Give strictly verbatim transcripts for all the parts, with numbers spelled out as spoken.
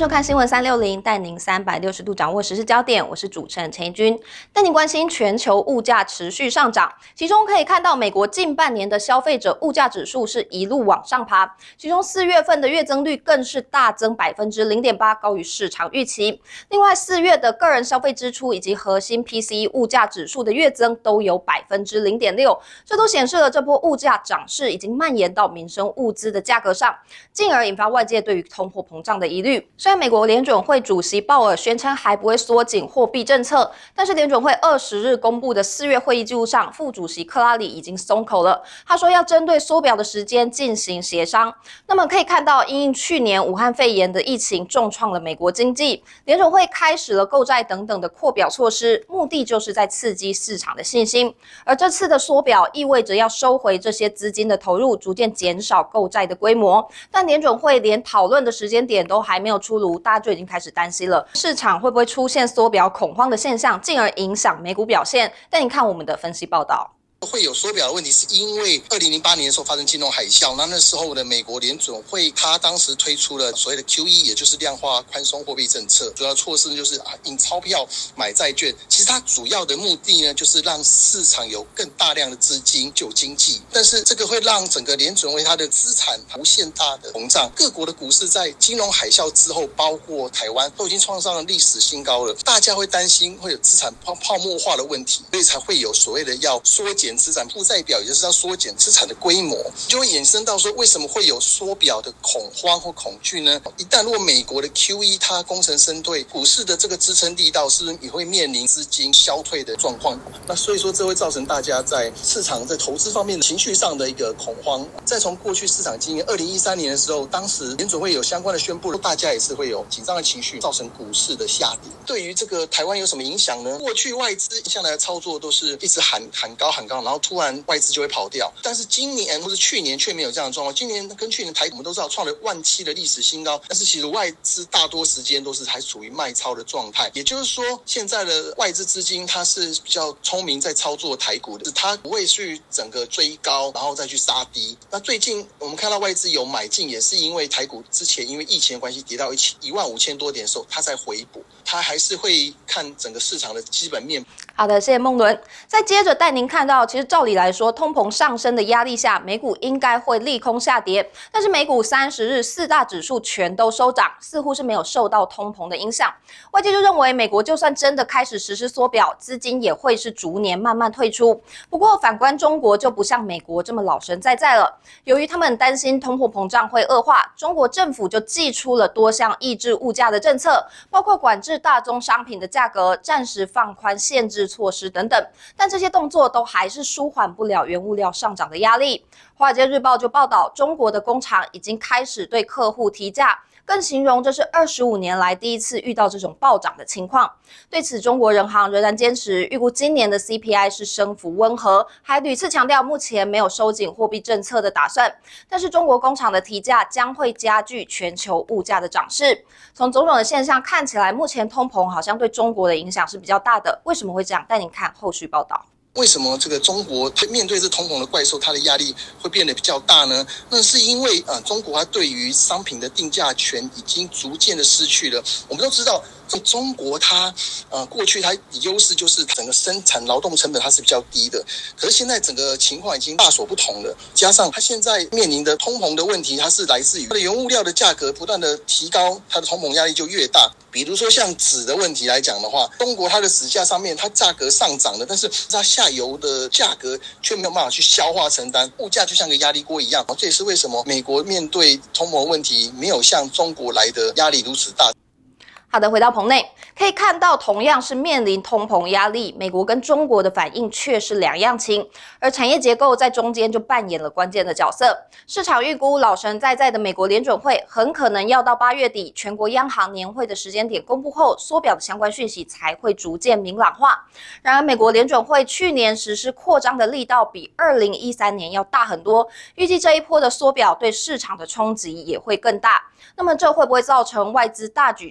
收看新闻三六零，带您三百六十度掌握时事焦点。我是主持人陈怡君，带您关心全球物价持续上涨，其中可以看到美国近半年的消费者物价指数是一路往上爬，其中四月份的月增率更是大增百分之零点八，高于市场预期。另外，四月的个人消费支出以及核心 P C E 物价指数的月增都有百分之零点六，这都显示了这波物价涨势已经蔓延到民生物资的价格上，进而引发外界对于通货膨胀的疑虑。虽然美国联准会主席鲍尔宣称还不会缩紧货币政策，但是联准会二十日公布的四月会议记录上，副主席克拉里已经松口了。他说要针对缩表的时间进行协商。那么可以看到，因应去年武汉肺炎的疫情重创了美国经济，联准会开始了购债等等的扩表措施，目的就是在刺激市场的信心。而这次的缩表意味着要收回这些资金的投入，逐渐减少购债的规模。但联准会连讨论的时间点都还没有出炉，大家就已经开始担心了，市场会不会出现缩表恐慌的现象，进而影响美股表现？带你看我们的分析报道。 会有缩表的问题，是因为二零零八年的时候发生金融海啸，那那时候的美国联准会，他当时推出了所谓的 Q E， 也就是量化宽松货币政策，主要措施就是啊印钞票买债券。其实它主要的目的呢，就是让市场有更大量的资金救经济，但是这个会让整个联准会它的资产无限大的膨胀。各国的股市在金融海啸之后，包括台湾，都已经创上了历史新高了。大家会担心会有资产泡泡沫化的问题，所以才会有所谓的要缩减资产负债表，也就是要缩减资产的规模，就会衍生到说为什么会有缩表的恐慌或恐惧呢？一旦如果美国的 Q E 它功成身退，股市的这个支撑力道是不是也会面临资金消退的状况？那所以说这会造成大家在市场在投资方面的情绪上的一个恐慌。再从过去市场经验，二零一三年的时候，当时联准会有相关的宣布，大家也是会有紧张的情绪，造成股市的下跌。对于这个台湾有什么影响呢？过去外资向来的操作都是一直喊喊高喊高，然后突然外资就会跑掉，但是今年或是去年却没有这样的状况。今年跟去年台股我们都知道创了万七的历史新高，但是其实外资大多时间都是还处于卖超的状态。也就是说，现在的外资资金它是比较聪明在操作台股的，它不会去整个追高然后再去杀低。那最近我们看到外资有买进，也是因为台股之前因为疫情的关系跌到一万五千多点的时候，它在回补，它还是会看整个市场的基本面。 好的，谢谢孟伦。再接着带您看到，其实照理来说，通膨上升的压力下，美股应该会利空下跌，但是美股三十日四大指数全都收涨，似乎是没有受到通膨的影响。外界就认为，美国就算真的开始实施缩表，资金也会是逐年慢慢退出。不过反观中国就不像美国这么老神在在了，由于他们担心通货膨胀会恶化，中国政府就祭出了多项抑制物价的政策，包括管制大宗商品的价格、暂时放宽限制措施等等，但这些动作都还是舒缓不了原物料上涨的压力。华尔街日报就报道，中国的工厂已经开始对客户提价，更形容这是二十五年来第一次遇到这种暴涨的情况。对此，中国人行仍然坚持预估今年的 C P I 是升幅温和，还屡次强调目前没有收紧货币政策的打算。但是中国工厂的提价将会加剧全球物价的涨势。从种种的现象看起来，目前通膨好像对中国的影响是比较大的。为什么会这样？带您看后续报道。 为什么这个中国面对这通膨的怪兽，它的压力会变得比较大呢？那是因为啊、呃，中国它对于商品的定价权已经逐渐的失去了。我们都知道，中国它呃过去它的优势就是整个生产劳动成本它是比较低的，可是现在整个情况已经大所不同了。加上它现在面临的通膨的问题，它是来自于它的原物料的价格不断的提高，它的通膨压力就越大。比如说像纸的问题来讲的话，中国它的纸价上面它价格上涨了，但是它下游的价格却没有办法去消化承担，物价就像个压力锅一样。这也是为什么美国面对通膨问题没有像中国来的压力如此大。 好的，回到棚内，可以看到，同样是面临通膨压力，美国跟中国的反应却是两样情，而产业结构在中间就扮演了关键的角色。市场预估，老神在在的美国联准会很可能要到八月底全国央行年会的时间点公布后，缩表的相关讯息才会逐渐明朗化。然而，美国联准会去年实施扩张的力道比二零一三年要大很多，预计这一波的缩表对市场的冲击也会更大。那么，这会不会造成外资大举撤出台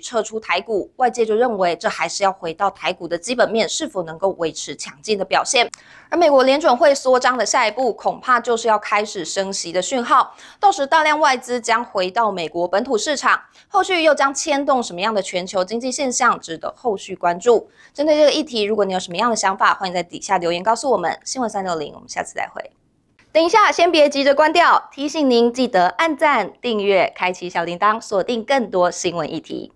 台股，外界就认为这还是要回到台股的基本面是否能够维持强劲的表现。而美国联准会缩章的下一步，恐怕就是要开始升息的讯号，到时大量外资将回到美国本土市场，后续又将牵动什么样的全球经济现象，值得后续关注。针对这个议题，如果你有什么样的想法，欢迎在底下留言告诉我们。新闻三六零，我们下次再会。等一下，先别急着关掉，提醒您记得按赞、订阅、开启小铃铛，锁定更多新闻议题。